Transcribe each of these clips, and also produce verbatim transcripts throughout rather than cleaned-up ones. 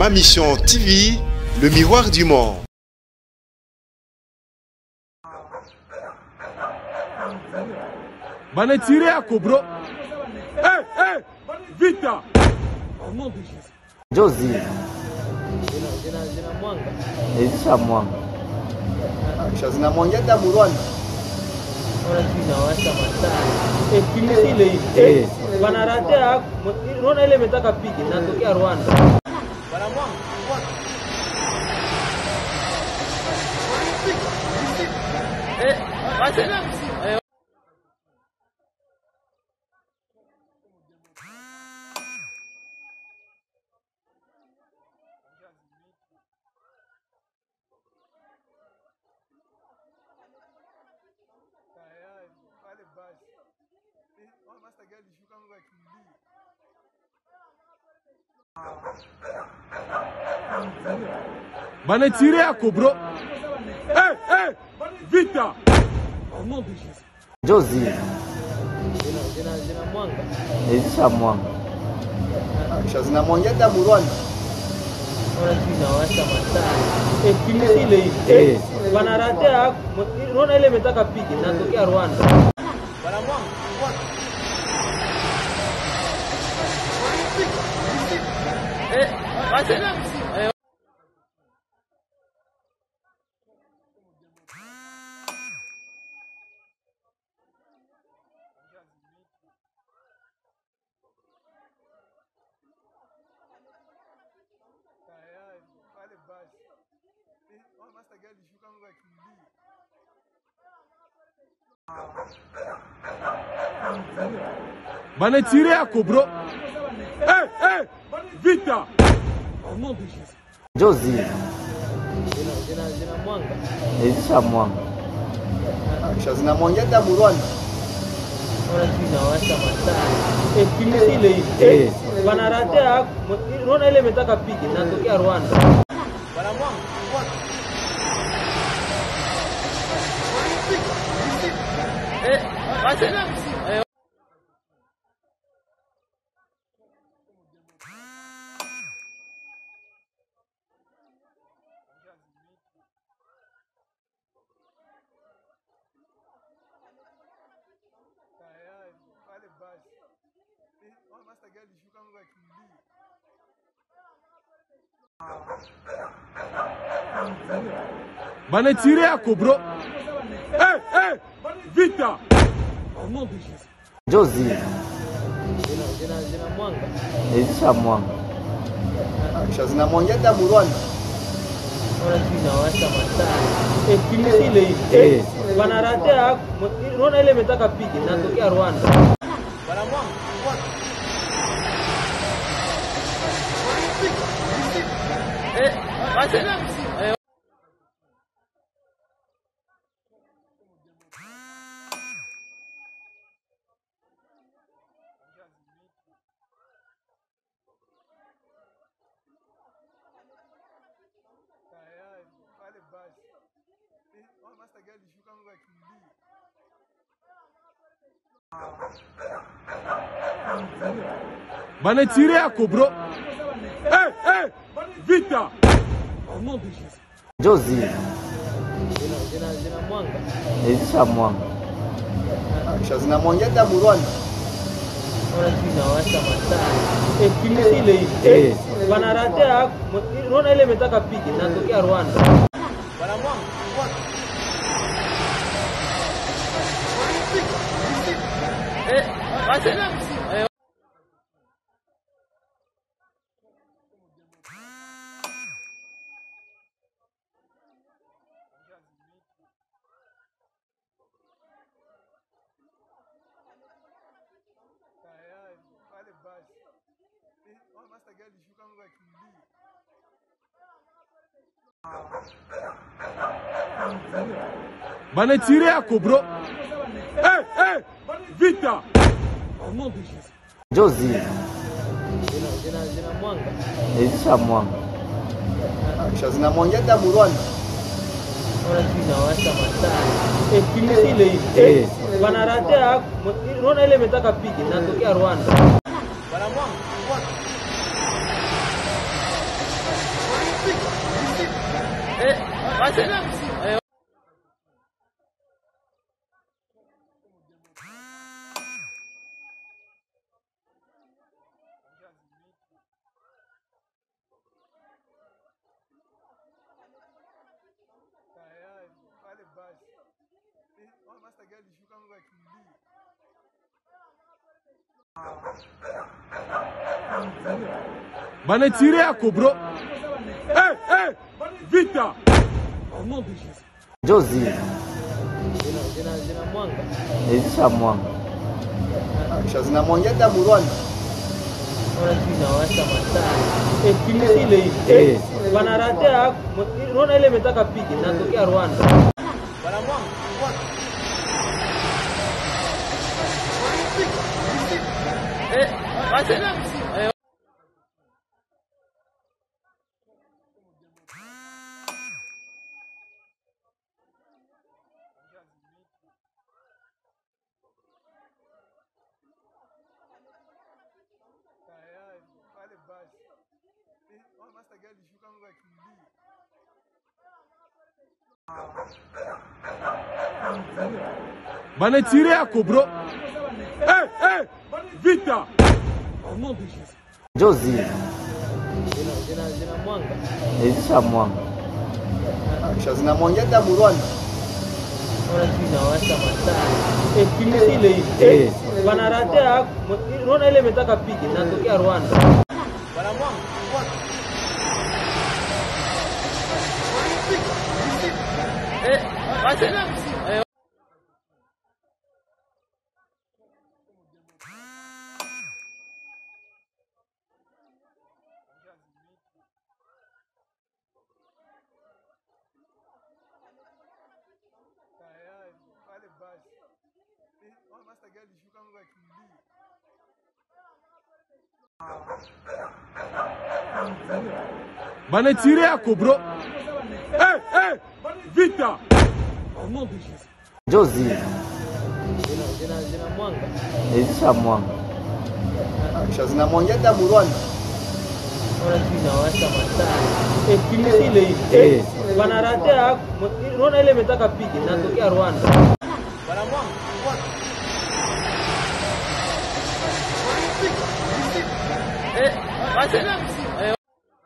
Ma Mission T V, le miroir du monde. Bana tiré à Cobro. Hey, hey, Vita. Au nom de Jésus. Josie. Ezisha mwanga. Shazina mwanga da Murwana. Wanawasha mataa. Eh, kimisile hivi. Eh. Wanaratea, unaona ile imetaka pige natokea Rwanda. Bana mwanga. Eh, basi. Eh. Bana tiré à Cobro. Hey, hey, Vita. Au nom de Jésus. Josie. Mwanga. Ezisha mwanga. Shazina mwanga da Murwana. Wanawasha mataa. Eh, kimisile hivi. Eh. Wanaratea, unaona ile imetaka pige natokea Rwanda. Bana mwanga. Eh, basi. Eh. Bana tiré à Cobro. Hey, hey, Vita. Au nom de Jésus. Josie. Mwanga. Ezisha mwanga. Shazina mwanga da Murwana. Wanawasha mataa. Eh, kimisile hivi. Eh. Wanaratea, unaona ile imetaka pige natokea Rwanda. Bana mwanga. Eh, basi. Eh. Bana tiré à Cobro. Hey, hey, Vita. Au nom de Jésus. Josie. Mwanga. Ezisha mwanga. Shazina mwanga da Murwana. Wanawasha mataa. Eh, kimisile hivi. Eh. Wanaratea, unaona ile imetaka pige natokea Rwanda. Bana mwanga. Eh, basi. Eh. Bana tiré à Cobro. Hey, hey, Vita. Au nom de Jésus. Josie. Mwanga. Ezisha mwanga. Shazina mwanga da Murwana. Wanawasha mataa. Eh, kimisile hivi. Eh. Wanaratea, unaona ile imetaka pige natokea Rwanda. Bana mwanga. Eh, basi. Eh. Bana tiré à Cobro. Hey, hey, Vita. Au nom de Jésus. Josie. Mwanga. Ezisha mwanga. Shazina mwanga da Murwana. Wanawasha mataa. Eh, kimisile hivi. Eh. Wanaratea, unaona ile imetaka pige natokea Rwanda. Bana mwanga. Banetire yako bro. Hey, hey, vita. Jozi. Zina zina mwanga. Nezisha mwanga. Kisha zinamwangeta mu Rwanda. Ona tunawasha mataa. Eh, kilisi ile hivi. Eh. Wanaratea unaona ile imetaka pige natokea Rwanda. Bana mwanga. Eh, acha. Eh. Banetire yako bro. Hey, hey, vita. Jozi. Zina zina zina mwanga. Nezisha mwanga. Kisha zinamwangeta mu Rwanda. Ona tunawasha mataa. Eh, kilisi ile hivi. Eh. Wanaratea unaona ile imetaka pige natokea Rwanda. Bana mwanga. Eh, acha. Eh. Banetire yako bro. Hey, hey, vita. Jozi. Zina zina zina mwanga. Nezisha mwanga. Kisha zinamwangeta mu Rwanda. Ona tunawasha mataa. Eh, kilisi ile hivi. Eh. Wanaratea unaona ile imetaka pige natokea Rwanda. Bana mwanga. Eh, acha. Eh.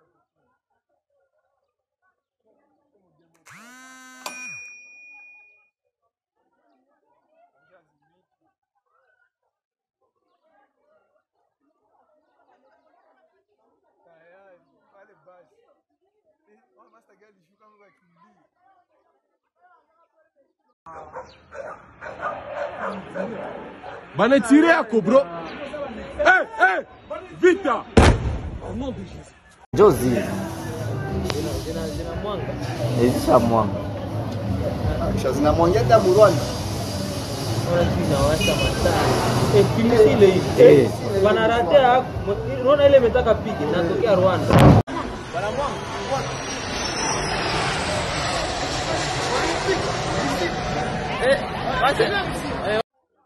Banetire yako bro. Hey, hey, vita. Jozi. Zina zina zina mwanga. Nezisha mwanga. Kisha zinamwangeta mu Rwanda. Ona tunawasha mataa. Eh, kilisi ile hivi. Eh. Wanaratea unaona ile imetaka pige natokea Rwanda. Bana mwanga. Eh, acha. Eh.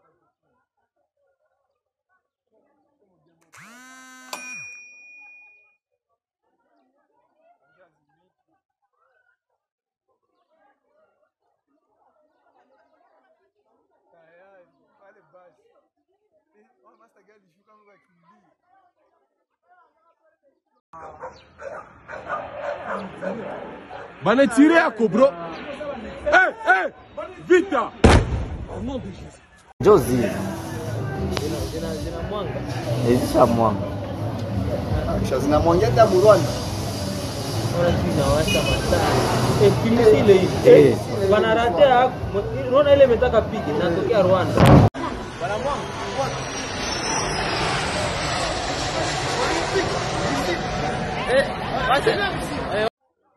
Banetire yako bro. Hey, hey, vita. Jozi. Zina zina zina mwanga. Nezisha mwanga. Kisha zinamwangeta mu Rwanda. Ona tunawasha mataa. Eh, kilisi ile hivi. Eh. Wanaratea unaona ile imetaka pige natokea Rwanda. Bana mwanga. Eh, acha. Eh.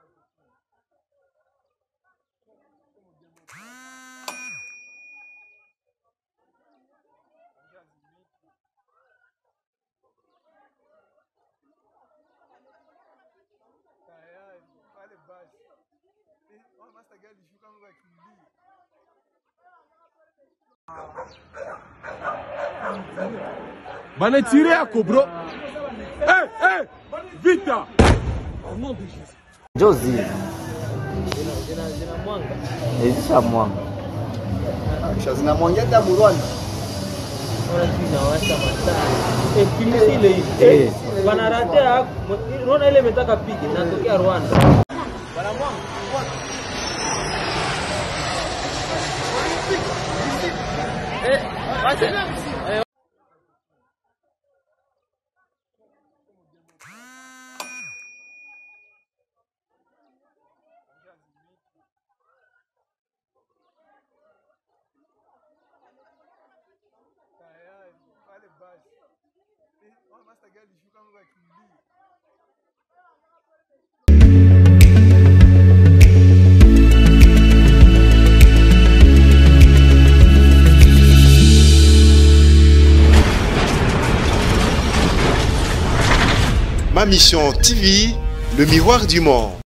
Banetire yako bro. Hey, hey, vita. Jozi. Zina Zina zina zina mwanga. Nezisha mwanga. Akisha zinamwangia damu Rwanda. Ona kina washa matani. Eh, kilisi ile hivi. Eh. Wanaratea unaona ile imetaka piki inatokea Rwanda. Bana mwanga. Eh, wacha. Eh. Ma Mission T V, le miroir du monde.